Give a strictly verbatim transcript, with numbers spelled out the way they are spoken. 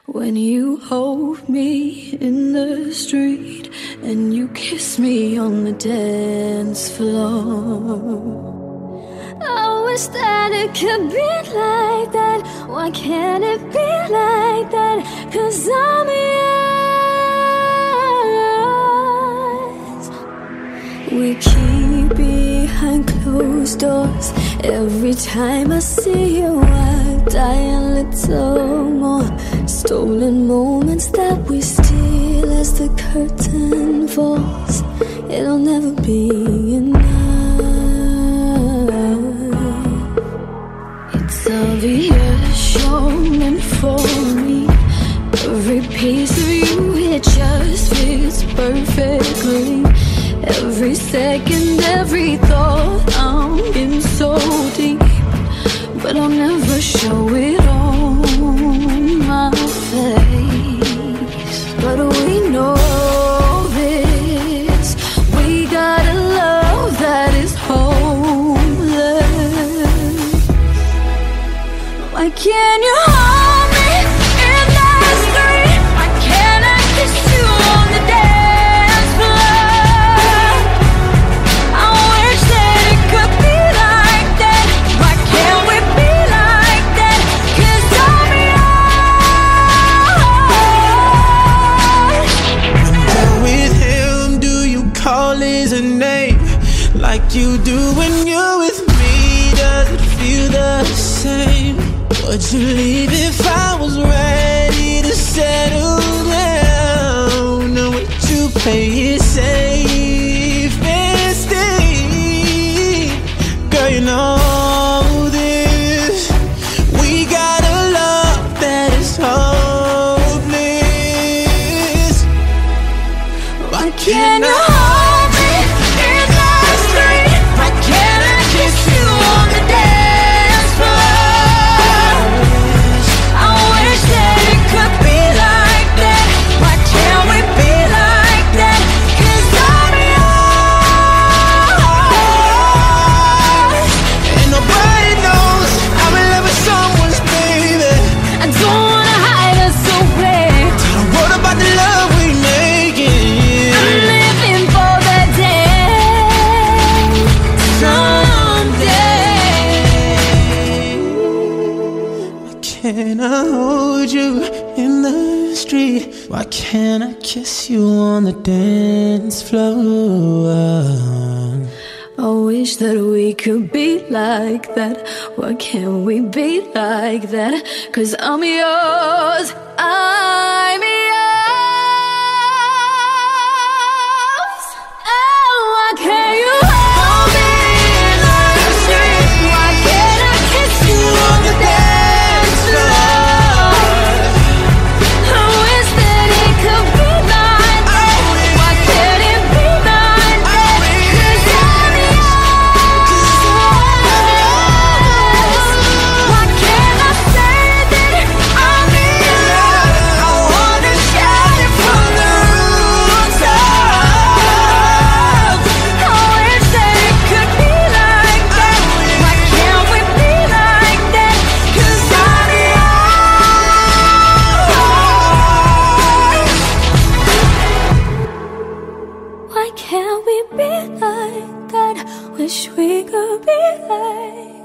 When you hold me in the street and you kiss me on the dance floor, I wish that it could be like that. Why can't it be like that? 'Cause I'm yours. We keep behind closed doors. Every time I see you, I die a little more. Stolen moments that we steal as the curtain falls. It'll never be enough. It's obvious you're meant for me. Every piece of you, it just fits perfectly. Every second, every thought, I'm in so deep, but I'll never show it on my face. But we know this, we got a love that is hopeless. Why can't you hold me in the street? Why can't I kiss you on the dance floor? I wish that it could be like that. Why can't we be like that? 'Cause I'm yours. And with him, do you call his name like you do when you're with me? Does it feel the same? Would you leave if I was ready to settle down? Or would you play it safe and stay? Girl, you know this, we got a love that is hopeless. Why can't I hold me in the street? Why can't I kiss you on the dance floor? I wish that it could be like that. Why can't we be like that? 'Cause I'm yours. And nobody knows I'm in love with someone's baby. I don't wanna hide us away. What about the love we making? I'm living for that day, someday. Why can't I hold you in the street? Why can't I kiss you on the dance floor? I wish that we could be like that. Why can't we be like that? 'Cause I'm yours, I'm yours. Oh, why can't you hold me in the street? Why can't I kiss you on the dance floor? I wish that it could be like that. Why can't it be like that? 'Cause I'm yours. Why can't I say that I'm yours? I wanna shout it from the rooftops. I wish that it could be like that. Why can't we be like that? 'Cause I'm yours. Why can't we be like that? Wish we could be like